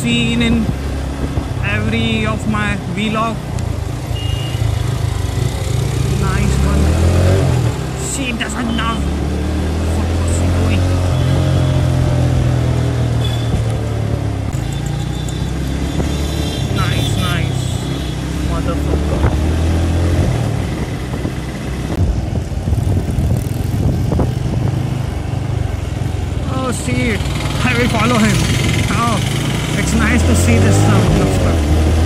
seen in every of my vlog. Nice one. She doesn't know what was she doing. Nice. Motherfucker. Oh, see it. I will follow him. Oh, it's nice to see this kind of stuff.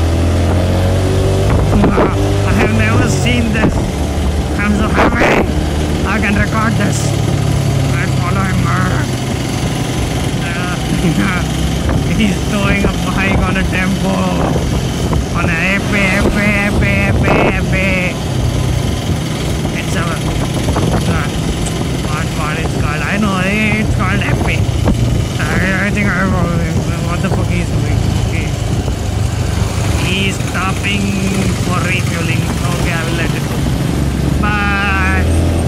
I have never seen this. I'm so happy I can record this. I follow him. He's throwing a bike on a tempo. On a epe. It's a what it's called. I know it's called epe. I think I know what the fuck he's doing. Okay. He's stopping for refueling. Okay, I will let it go. Bye.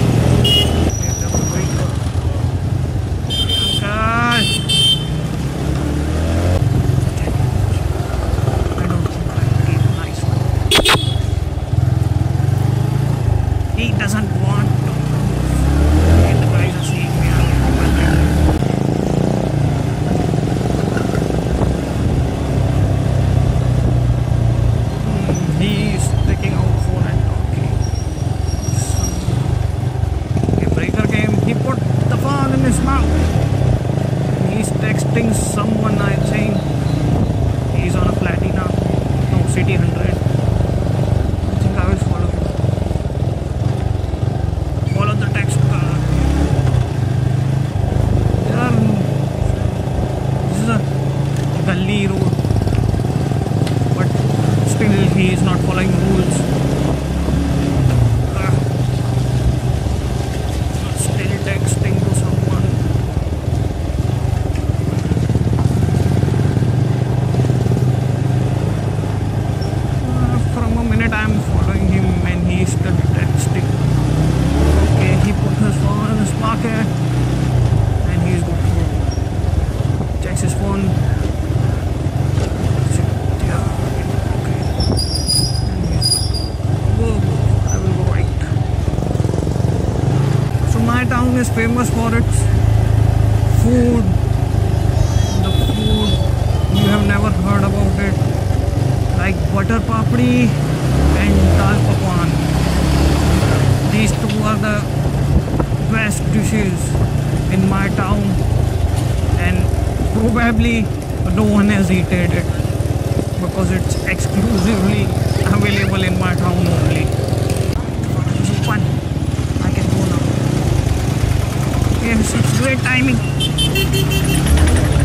I don't think he's a nice one. He doesn't want to. The guys are seeing me. He's taking out phone and talking. Okay, breaker came. He put the phone in his mouth. He's texting someone, I think. He's on a Platina. No, CT100. I think I will follow him. Follow the text. This is a gully road. But still he is not following rules. Still texting to someone. From a minute I am following him and he is still texting. Okay, he put his phone in his pocket and he is good to go. Checks his phone. I will go right. So my town is famous for its food. The food, you have never heard about it, like butter papdi and dal pakwan. These two are the best dishes in my town, and probably no one has eaten it because it's exclusively available in my town only. It's open. I can go now. Yes, it's great timing.